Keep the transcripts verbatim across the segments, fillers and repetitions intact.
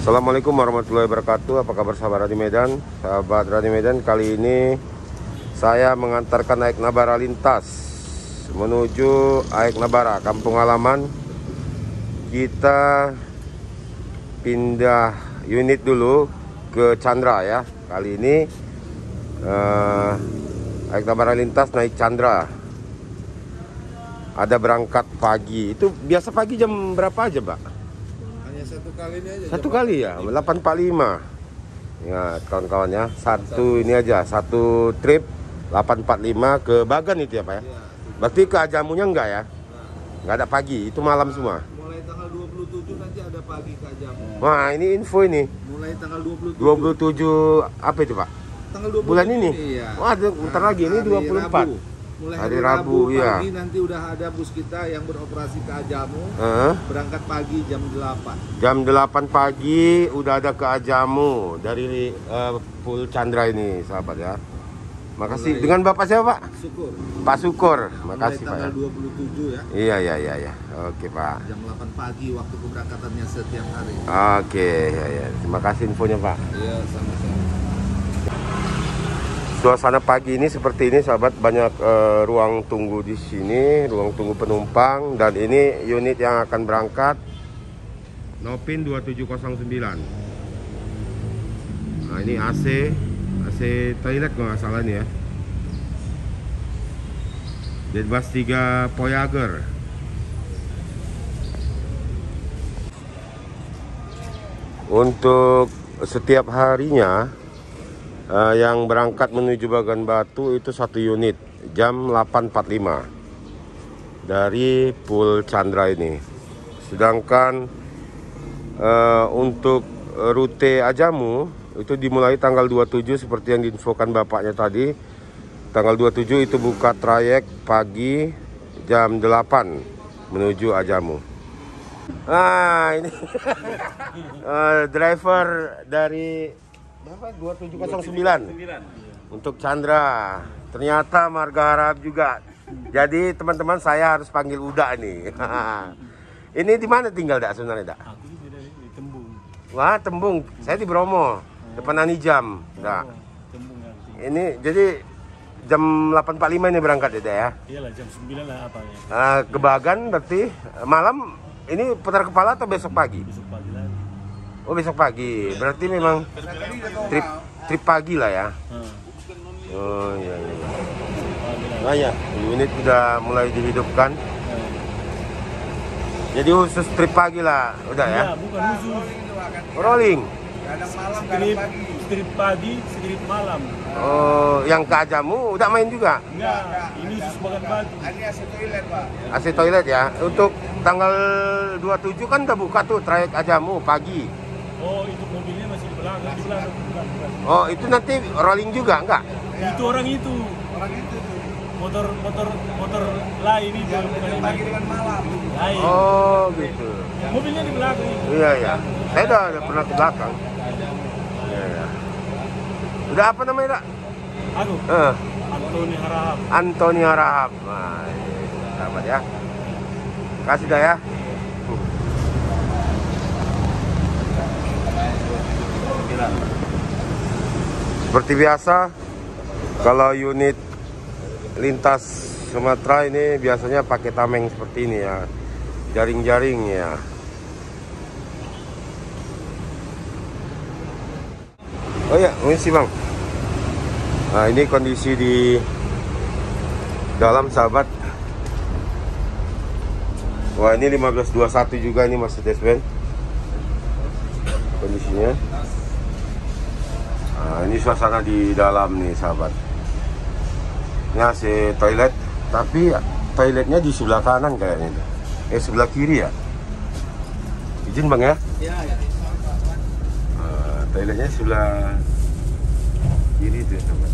Assalamualaikum warahmatullahi wabarakatuh. Apa kabar sahabat Radio Medan? Sahabat Radio Medan, kali ini saya mengantarkan Aek Nabara lintas menuju Aek Nabara, kampung halaman. Kita pindah unit dulu ke Chandra ya. Kali ini uh, Aek Nabara lintas naik Chandra. Ada berangkat pagi. Itu biasa pagi jam berapa aja, Pak? Satu kali ini aja. Satu kali ya, delapan empat puluh lima. Ya, kawan-kawan ya. Satu ini aja, satu trip delapan empat puluh lima ke Bagan itu ya, Pak ya. Berarti ke Ajamunya enggak ya? Enggak ada pagi, itu malam semua. Mulai tanggal dua puluh tujuh nanti ada pagi ke Ajamu. Wah, ini info ini. Mulai tanggal dua puluh tujuh. dua puluh tujuh apa itu, Pak? Tanggal dua puluh tujuh bulan ini. Ya. Wah, bentar lagi ini dua puluh empat. Rabu. Mulai hari, hari Rabu, Rabu ya. pagi nanti udah ada bus kita yang beroperasi ke Ajamu. Uh, Berangkat pagi jam delapan. Jam delapan pagi udah ada ke Ajamu dari uh, Pool Chandra ini, sahabat ya. Makasih. Mulai, dengan Bapak siapa, Pak? Syukur. Pak Syukur. Makasih, Pak Mulai ya. tanggal dua puluh tujuh ya. Iya, iya, iya, iya. Oke, Pak. Jam delapan pagi waktu keberangkatannya setiap hari. Oke, ya, ya. Terima kasih infonya, Pak. Iya, sama-sama. Suasana pagi ini seperti ini, sahabat. Banyak uh, ruang tunggu di sini, ruang tunggu penumpang. Dan ini unit yang akan berangkat, Nopin dua tujuh nol sembilan. Nah, ini A C, A C toilet kalau nggak salah ini ya. Deadbus tiga Voyager. Untuk setiap harinya, Uh, yang berangkat menuju Bagan Batu itu satu unit jam delapan empat puluh lima dari Pool Chandra ini. Sedangkan uh, untuk rute Ajamu itu dimulai tanggal dua puluh tujuh seperti yang diinfokan bapaknya tadi. Tanggal dua puluh tujuh itu buka trayek pagi jam delapan menuju Ajamu. Ah, ini uh, driver dari berapa? dua tujuh nol sembilan untuk Chandra. Ternyata marga Arab juga. Jadi teman-teman, saya harus panggil Uda nih. Ini di mana tinggal Dak sebenarnya, Dak? Aku di Tembung. Wah, Tembung. Saya di Bromo, depan Anijam, Dak. Tembung ya. Ini jadi jam delapan empat puluh lima ini berangkat ya, Dak ya? Iyalah jam sembilan lah apa ya. Uh, ke Bagan berarti malam ini putar kepala atau besok pagi? Besok pagi lagi. Oh, besok pagi. Berarti memang trip trip pagi lah ya. Hmm. Oh iya iya. Nah ya, unit sudah mulai dihidupkan. Hmm. Jadi khusus trip pagi lah, udah ya? Ya, bukan khusus. Rolling. Kadang malam, Strip, strip pagi, strip malam. Oh, yang ke Ajamu udah main juga? Enggak, ini khusus Bagan Batu. Ini A C toilet, Pak. A C toilet ya. Untuk tanggal dua puluh tujuh kan udah buka tuh trayek Ajamu pagi. Oh, itu mobilnya masih di belakang, di belakang, di belakang. Oh, itu nanti rolling juga enggak? Itu orang itu. Orang itu tuh. Motor motor motor lain ini bukan bukan Pagi ini. dengan malam. Lain. Oh, gitu. Mobilnya di belakang itu. Iya ya. Saya udah, udah pernah ke belakang. Iya ya. Udah apa namanya, Dak? Aku, Eh. Antoni Harahap. Antoni Harahap. Nah, ini sahabat ya. Kasih dah ya. Seperti biasa, kalau unit lintas Sumatera ini biasanya pakai tameng seperti ini ya, jaring-jaring ya. Oh ya, ini sih Bang. Nah, ini kondisi di dalam, sahabat. Wah, ini lima belas dua puluh satu juga ini Mercedes-Benz kondisinya. Nah, ini suasana di dalam nih, sahabat. Ini A C toilet, tapi toiletnya di sebelah kanan kayaknya. Eh, sebelah kiri ya. Izin Bang ya. Iya, ya. Nah, toiletnya sebelah kiri tuh, sahabat.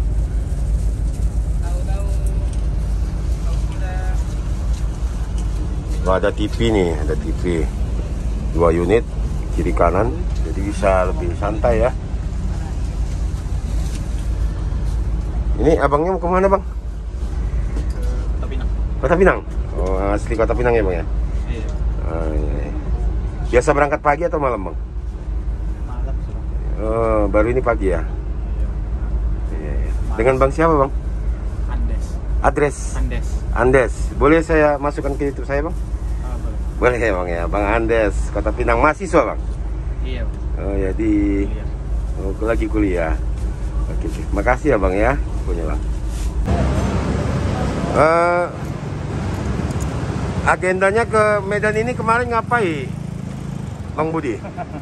Oh, ada T V nih, ada T V dua unit kiri kanan, jadi bisa lebih santai ya. Ini abangnya mau kemana, Bang? Kota Pinang. Kota Pinang. Oh, asli Kota Pinang ya, Bang ya? Iya. Ah, iya, iya. Biasa berangkat pagi atau malam, Bang? Oh, baru ini pagi ya? Iya, iya. Dengan Bang siapa Bang? Andes. Adres? Andes. Andes. Boleh saya masukkan ke YouTube saya Bang? Ah, boleh. Boleh ya Bang ya. Bang Andes, Kota Pinang, mahasiswa Bang? Iya. Oh ya, di oh, lagi kuliah. Oke, oke. Makasih ya Bang ya. Punya Bang. Uh, agendanya ke Medan ini kemarin ngapain, Bang Budi?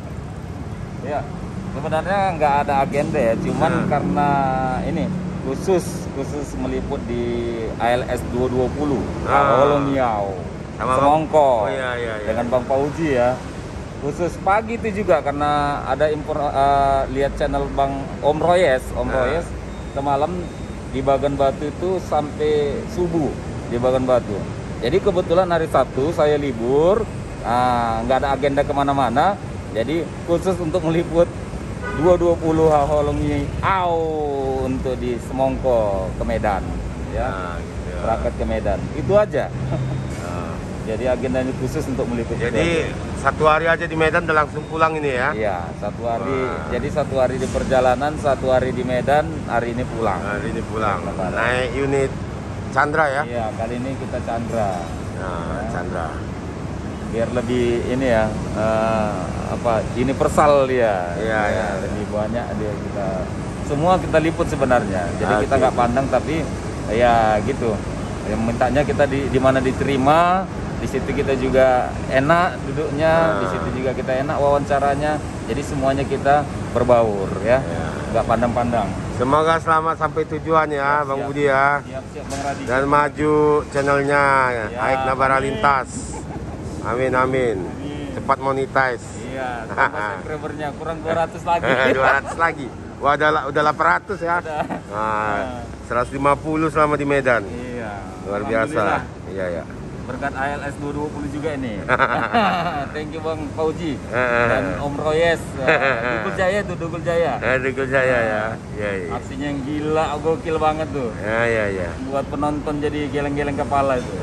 Ya, sebenarnya nggak ada agenda ya, cuman Hmm. karena ini khusus khusus meliput di A L S dua dua puluh, Ah. Holong Miao, Sama Bang- Semongko, Oh, iya, iya, iya. dengan Bang Pauji ya. Khusus pagi itu juga karena ada impor, eh, lihat channel Bang Om Royes, Om Ah. Royes semalam di Bagan Batu itu sampai subuh di Bagan Batu. Jadi kebetulan hari Sabtu saya libur, ah, nggak ada agenda kemana-mana. Jadi khusus untuk meliput dua dua puluh Holongi Au untuk di Semongko ke Medan, ya, Nah, gitu ya. berangkat ke Medan. Itu aja. Nah, Jadi agendanya khusus untuk meliput. itu jadi aja. satu hari aja di Medan udah langsung pulang ini ya? Iya, satu hari. Wah. Jadi satu hari di perjalanan, satu hari di Medan, hari ini pulang. Hari ini pulang. Lebaran. Naik unit Chandra ya? Iya, kali ini kita Chandra. Nah, Chandra. Biar lebih ini ya, eh, apa, universal dia. Iya, Ya, iya. lebih banyak dia kita. Semua kita liput sebenarnya. Jadi Oke. kita nggak pandang, tapi ya gitu. Yang mintanya kita di di mana diterima, di situ kita juga enak duduknya, Nah. di situ juga kita enak wawancaranya. Jadi semuanya kita berbaur ya, Iya. nggak pandang-pandang. Semoga selamat sampai tujuan ya, Siap, Bang siap. Budi ya. Siap-siap Bang Radi. Dan maju channelnya Ya, Aik Nabara amin. Lintas. Amin amin. Cepat monetize. Iya, tambah subscribernya kurang dua ratus lagi. dua ratus lagi. Wah, udah udah delapan ratus ya. Udah. Nah, seratus lima puluh selama di Medan. Iya. Luar biasa. Alhamdulillah. Iya ya. Berkat A L S dua dua puluh juga ini. Thank you Bang Pauji Eh. dan Om Royes. Dugul Jaya tuh, Dugul Jaya. Eh, Dugul Jaya ya. Iya iya. Aksinya yang gila, gokil banget tuh. Ya ya ya. Buat penonton jadi geleng-geleng kepala itu.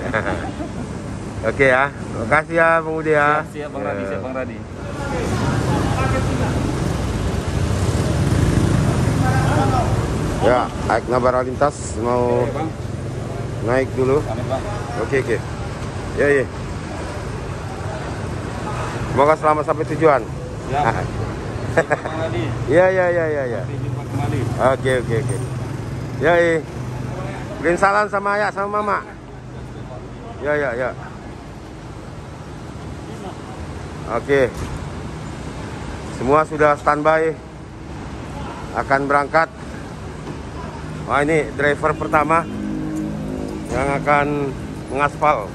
Oke ya. Makasih ya Bang Budi ya. Siap, siap Bang Radi, Ya. siap Bang Radi. Ya, Aik Nabara Lintas mau Oke, Bang. naik dulu. Pamit Bang. Oke oke. Ya ya. Semoga selamat sampai tujuan. Siap. Siap Bang Radi. Ya ya ya ya ya. Sampai jumpa kembali. Oke oke oke. Ya ya. Beriin salam sama ayah sama mama. Ya ya ya. Oke. Semua sudah standby akan berangkat. Wah, ini driver pertama yang akan mengaspal.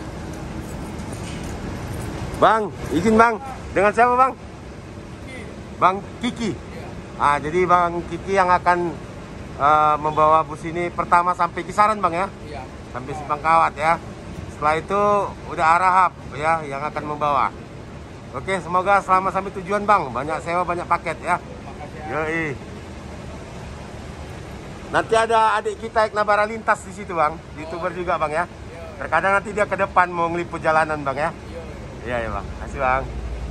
Bang, izin Bang. Dengan siapa Bang? Bang Kiki. Ah, jadi Bang Kiki yang akan uh, membawa bus ini pertama sampai Kisaran Bang ya? Iya. Sampai Simpang Kawat ya. Setelah itu udah Arahap ya yang akan membawa. Oke, semoga selamat sampai tujuan Bang. Banyak sewa, banyak paket ya. Yoi. Nanti ada adik kita Aik Nabara Lintas di situ Bang, YouTuber juga Bang ya. Terkadang nanti dia ke depan mau ngeliput jalanan Bang ya. Iya ya Bang, kasih Bang.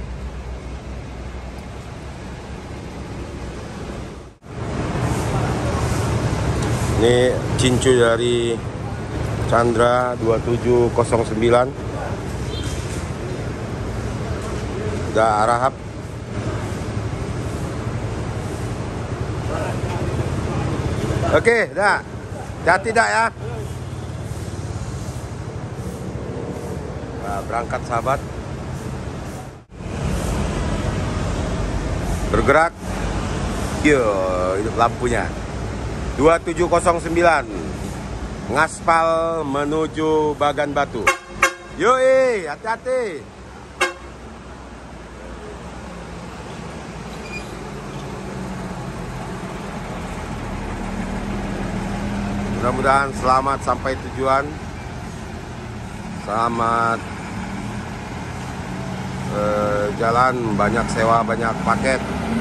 Ini cincu dari Chandra dua tujuh nol sembilan. Udah Arahap. Oke, dah. Hati dah ya. Nah, berangkat sahabat. Bergerak. Yo, hidup lampunya. dua tujuh nol sembilan. Ngaspal menuju Bagan Batu. Yoi, hati-hati. Mudah-mudahan selamat sampai tujuan. Selamat eh, jalan, banyak sewa, banyak paket.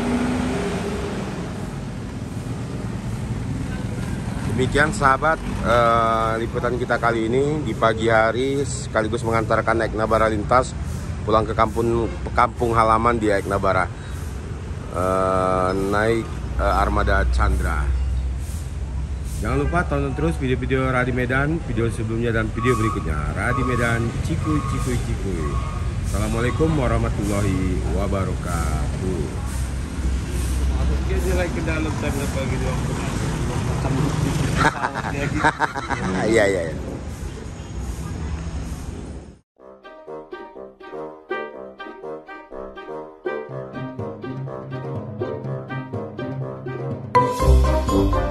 Demikian sahabat eh, liputan kita kali ini di pagi hari sekaligus mengantarkan Aik Nabara Lintas pulang ke kampung kampung halaman di Aik Nabara. uh, naik uh, armada Chandra. Jangan lupa tonton terus video-video Radi Medan, video sebelumnya dan video berikutnya. Radi Medan, Cikuy, Cikuy, Cikuy. Assalamualaikum warahmatullahi wabarakatuh. Masuknya dia lagi ke dalam tanda pagi doang. Iya, iya, iya. Thank you.